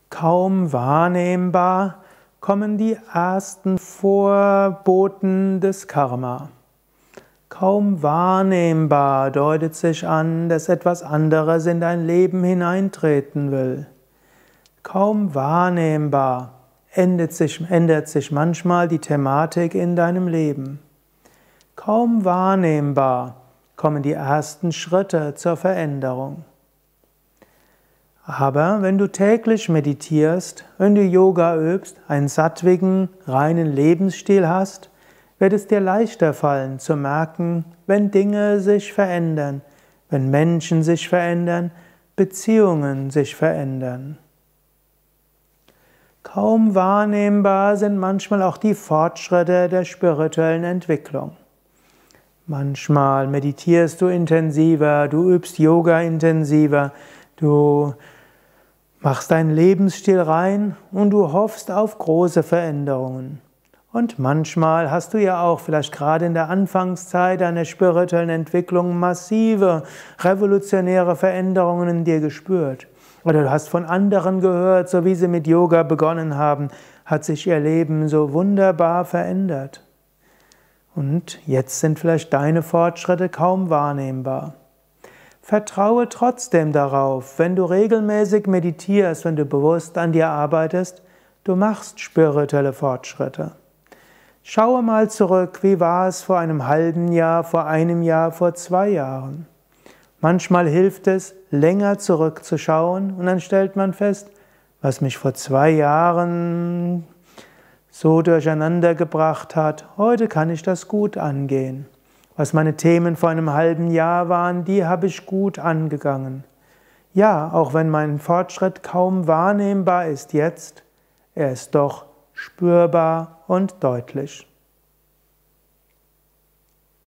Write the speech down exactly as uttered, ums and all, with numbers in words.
Kaum wahrnehmbar kommen die ersten Vorboten des Karma. Kaum wahrnehmbar deutet sich an, dass etwas anderes in dein Leben hineintreten will. Kaum wahrnehmbar ändert sich, ändert sich manchmal die Thematik in deinem Leben. Kaum wahrnehmbar kommen die ersten Schritte zur Veränderung. Aber wenn du täglich meditierst, wenn du Yoga übst, einen sattwigen, reinen Lebensstil hast, wird es dir leichter fallen zu merken, wenn Dinge sich verändern, wenn Menschen sich verändern, Beziehungen sich verändern. Kaum wahrnehmbar sind manchmal auch die Fortschritte der spirituellen Entwicklung. Manchmal meditierst du intensiver, du übst Yoga intensiver, du machst deinen Lebensstil rein und du hoffst auf große Veränderungen. Und manchmal hast du ja auch vielleicht gerade in der Anfangszeit einer spirituellen Entwicklung massive, revolutionäre Veränderungen in dir gespürt. Oder du hast von anderen gehört, so wie sie mit Yoga begonnen haben, hat sich ihr Leben so wunderbar verändert. Und jetzt sind vielleicht deine Fortschritte kaum wahrnehmbar. Vertraue trotzdem darauf, wenn du regelmäßig meditierst, wenn du bewusst an dir arbeitest, du machst spirituelle Fortschritte. Schaue mal zurück, wie war es vor einem halben Jahr, vor einem Jahr, vor zwei Jahren. Manchmal hilft es, länger zurückzuschauen und dann stellt man fest, was mich vor zwei Jahren so durcheinander gebracht hat, heute kann ich das gut angehen. Was meine Themen vor einem halben Jahr waren, die habe ich gut angegangen. Ja, auch wenn mein Fortschritt kaum wahrnehmbar ist jetzt, er ist doch spürbar und deutlich.